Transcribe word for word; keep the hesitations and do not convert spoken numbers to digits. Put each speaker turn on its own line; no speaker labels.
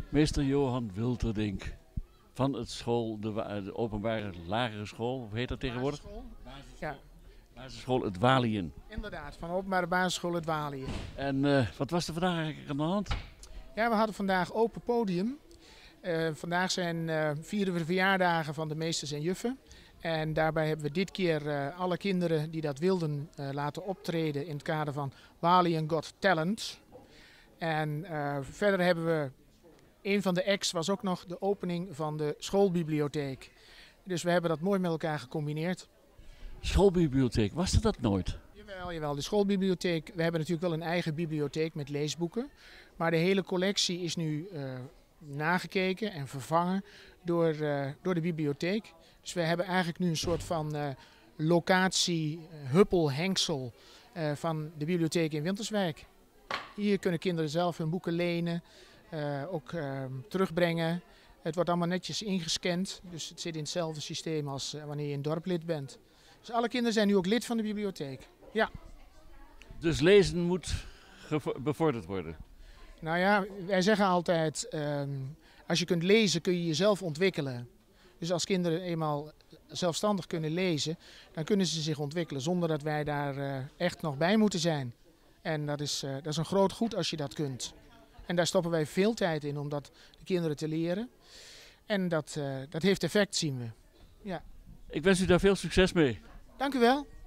Meester Johan Wilterdink van het school, de, wa- de openbare lagere school, hoe heet dat tegenwoordig?
Basisschool? Ja,
Basisschool Het Waliën.
inderdaad. Van de openbare basisschool Het Waliën.
En eh, wat was er vandaag eigenlijk aan de hand?
Ja, we hadden vandaag open podium. Eh, vandaag zijn, eh, vieren we de verjaardagen van de meesters en juffen. En daarbij hebben we dit keer eh, alle kinderen die dat wilden eh, laten optreden in het kader van Waliën Got Talent. En eh, verder hebben we, een van de acts was ook nog de opening van de schoolbibliotheek. Dus we hebben dat mooi met elkaar gecombineerd.
Schoolbibliotheek, was er dat nooit?
Jawel, jawel, de schoolbibliotheek. We hebben natuurlijk wel een eigen bibliotheek met leesboeken. Maar de hele collectie is nu uh, nagekeken en vervangen door, uh, door de bibliotheek. Dus we hebben eigenlijk nu een soort van uh, locatie, uh, huppel-hengsel uh, van de bibliotheek in Winterswijk. Hier kunnen kinderen zelf hun boeken lenen, uh, ook uh, terugbrengen. Het wordt allemaal netjes ingescand, dus het zit in hetzelfde systeem als uh, wanneer je een dorplid bent. Dus alle kinderen zijn nu ook lid van de bibliotheek. Ja.
Dus lezen moet gevo- bevorderd worden.
Nou ja, wij zeggen altijd, um, als je kunt lezen kun je jezelf ontwikkelen. Dus als kinderen eenmaal zelfstandig kunnen lezen, dan kunnen ze zich ontwikkelen zonder dat wij daar uh, echt nog bij moeten zijn. En dat is, uh, dat is een groot goed als je dat kunt. En daar stoppen wij veel tijd in om dat de kinderen te leren. En dat, uh, dat heeft effect, zien we. Ja.
Ik wens u daar veel succes mee.
Dank u wel.